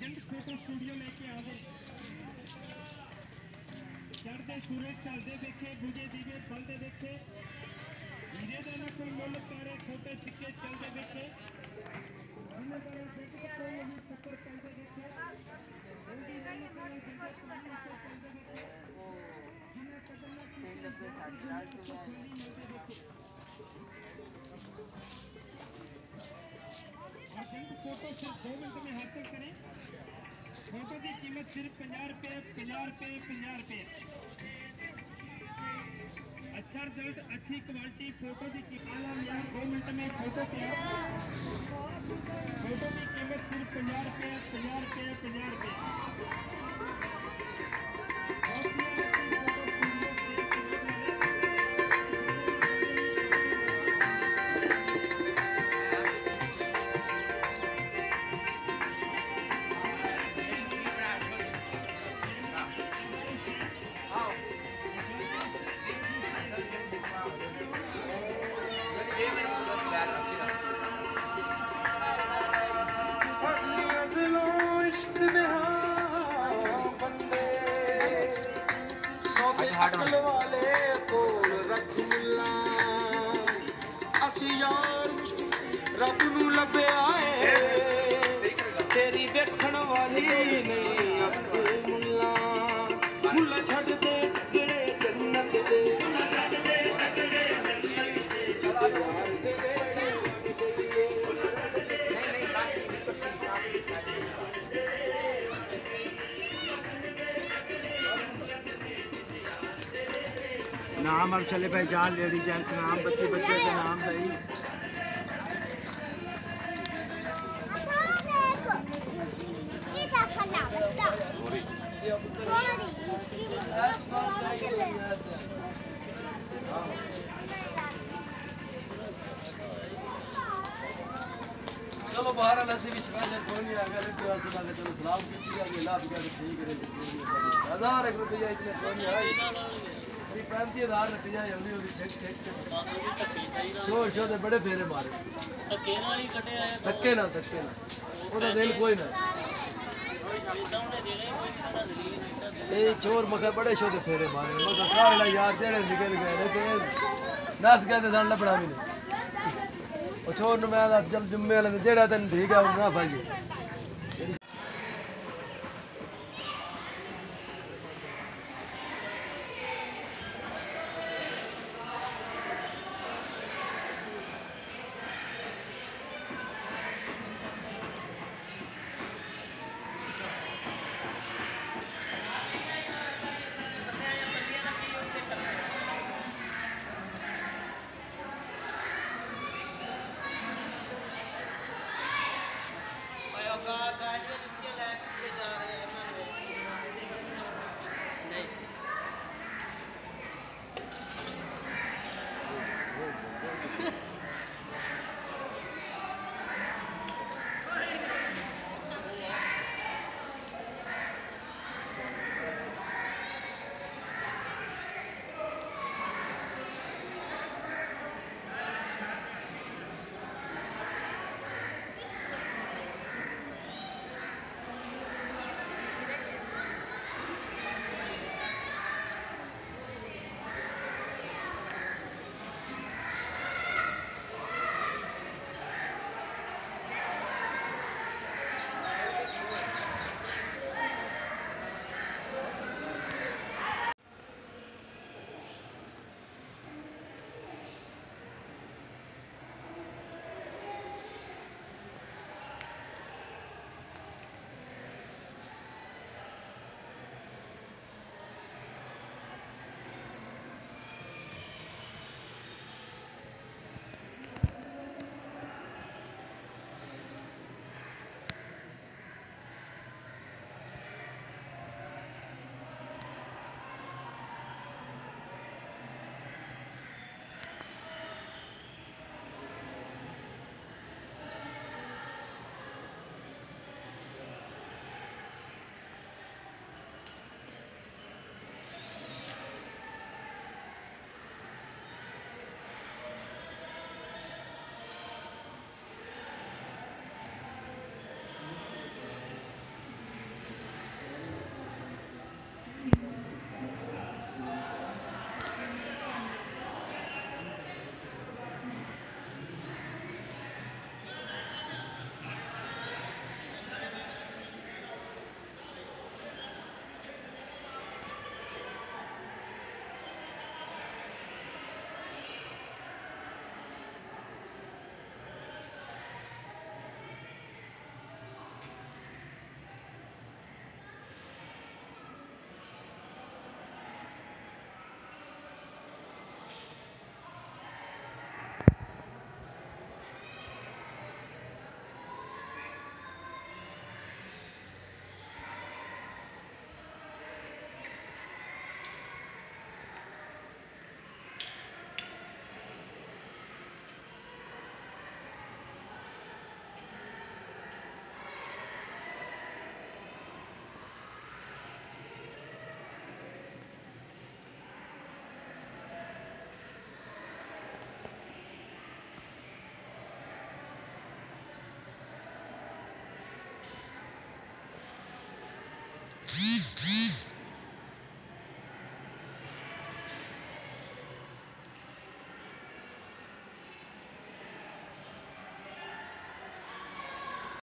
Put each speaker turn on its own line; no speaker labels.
Photo studio लेके आ गए चढ़ते सूरज चलते देखे बुझे दीवे फलते देखे हीरे का ना कोई मुल तारे खोटे सिक्के चलते देखे फोटो सिर्फ 2 मिनट में हासिल करें। फोटो की कीमत सिर्फ 50 रुपये 50 रुपये 50 रुपये। अच्छा रिजल्ट अच्छी क्वालिटी फोटो की कीमत 2 मिनट में फोटो तैयार। फोटो की कीमत सिर्फ 50 रुपये 50 रुपये 50 रुपये।
अकल वाले कोल रख मिला असी यार रब नू लभे आए तेरी देखण वाली नहीं अख मुल्ला मुल्ला छड़ दे टकरे जन्नत दे मुल्ला छड़ दे टकरे नाम अब चले पहचान लेडी जेंट्स नाम बच्चे बच्चे के नाम भाई
चलो बाहर नसीब स्पेशल कोई नहीं आ गया लेकिन ऐसे लगे चलो सलाम की अल्लाह भी क्या ठीक है 1000 रुपया इतने कोई नहीं है 35,000 रुपया जल्दी जल्दी छेक छेक शो दे बड़े फेरे मारे धक्के ना ओदा दिल कोई ना ये चोर मगर बड़े शो दे फेरे मारे मगर काला यार जेड़े निकल गए ने ते दस कहते सन लपड़ा भी नहीं ओ चोर नु मैं चल जुम्मे वाले जेड़ा तन ठीक है ना भाई